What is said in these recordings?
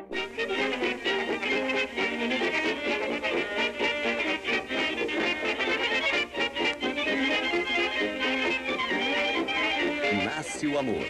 Nasce o amor.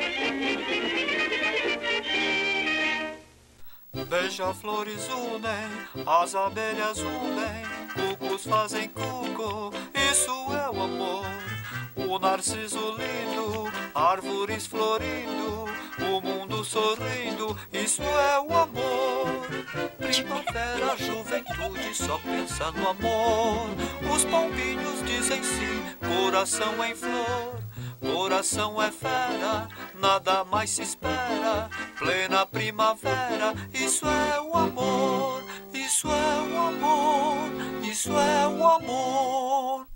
Beija-flores unem, as abelhas unem, cucos fazem cuco, isso é o amor. O narciso lindo, árvores florindo, o mundo sorrindo, isso é o amor. Primavera, juventude, só pensa no amor. Os pombinhos dizem sim, coração em flor. Coração é fera, nada mais se espera. Plena primavera, isso é o amor. Isso é o amor, isso é o amor.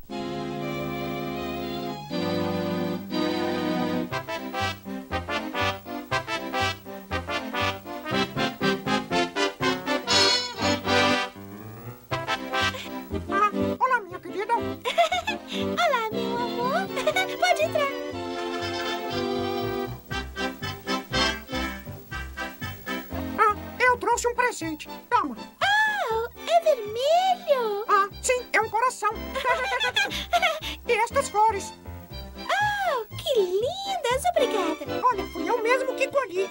Olá, minha querida. Olá, meu amor. Pode entrar. Eu trouxe um presente. Toma. É vermelho. Sim, é um coração. E estas flores. Que lindas. Obrigada. Olha, fui eu mesmo que colhi.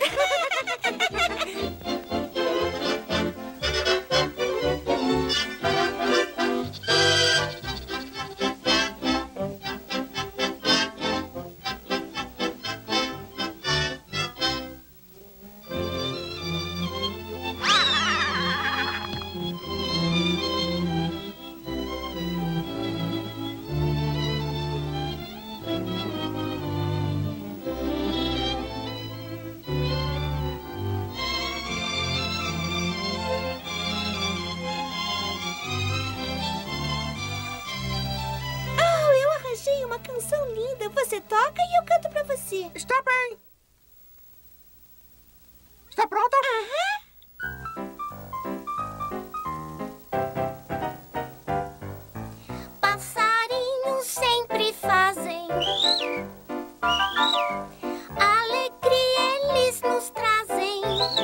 Uma canção linda. Você toca e eu canto pra você. Está bem. Está pronta? Passarinhos sempre fazem alegria, eles nos trazem.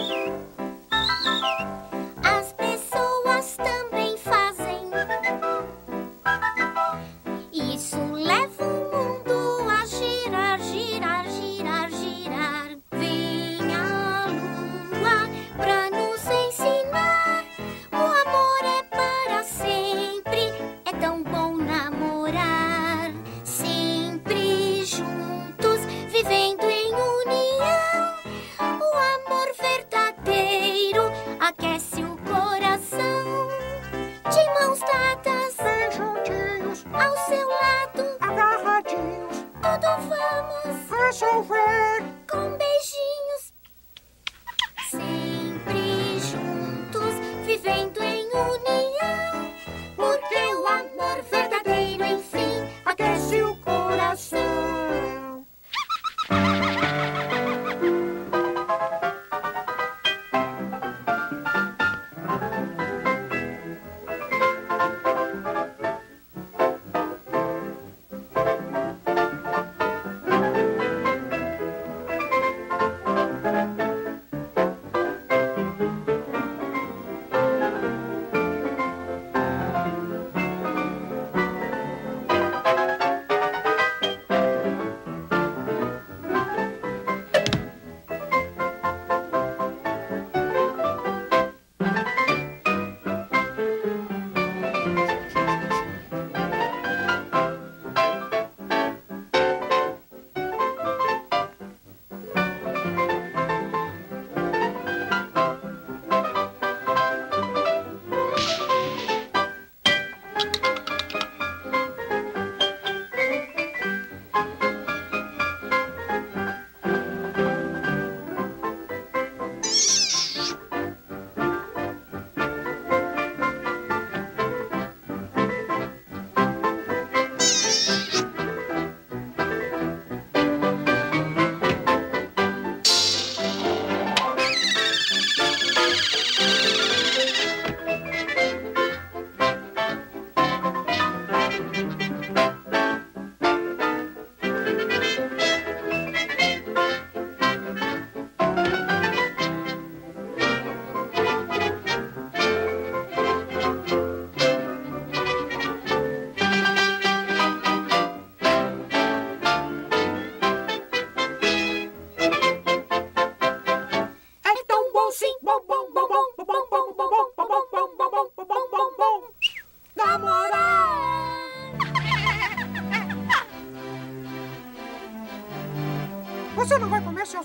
As pessoas também fazem. Isso leva o mundo a girar, girar, girar, girar. Vem a lua pra nos ensinar. O amor é para sempre, é tão bom namorar. Sempre juntos, vivendo em união. O amor verdadeiro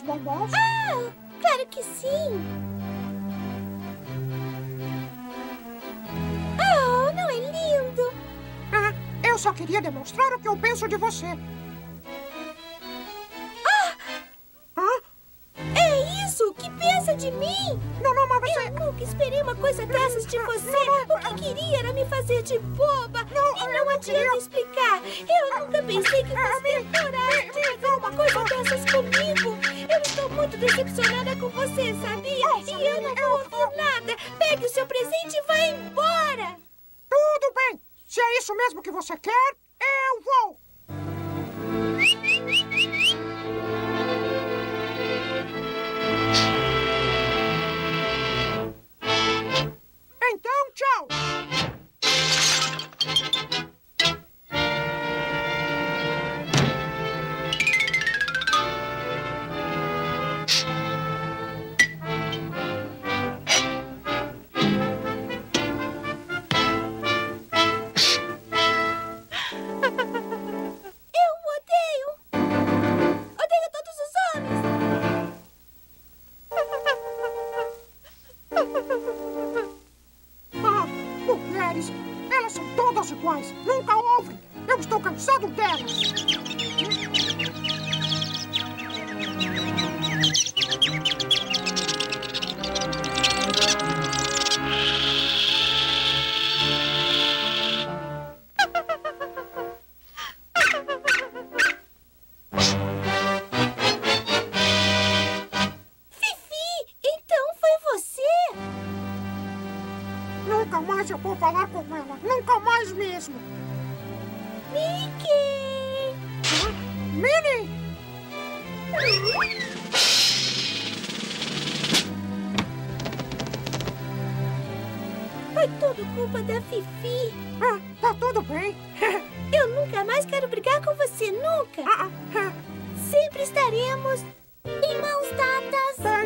bombons? Ah, claro que sim. Oh, não é lindo? Ah, eu só queria demonstrar o que eu penso de você. É isso? O que pensa de mim? Não, mas você... Eu nunca esperei uma coisa dessas de você. O que queria era me fazer de boba. E não adianta explicar. Eu nunca pensei que fosse ter coragem de fazer uma coisa dessas comigo. Eu estou muito decepcionada com você, sabia? E eu não vou ouvir nada. Pegue o seu presente e vá embora. Tudo bem. Se é isso mesmo que você quer, eu vou. Então, tchau. Eu odeio. Odeio todos os homens. Ah, mulheres, elas são todas iguais. Nunca ouvem. Eu estou cansado delas. Fifi, então foi você? Nunca mais eu vou falar com ela. Nunca mais mesmo. Mickey! Minnie! Foi tudo culpa da Fifi. Ah, tá tudo bem. Eu nunca mais quero brigar com você, nunca. Ah, ah, Sempre estaremos em mãos dadas.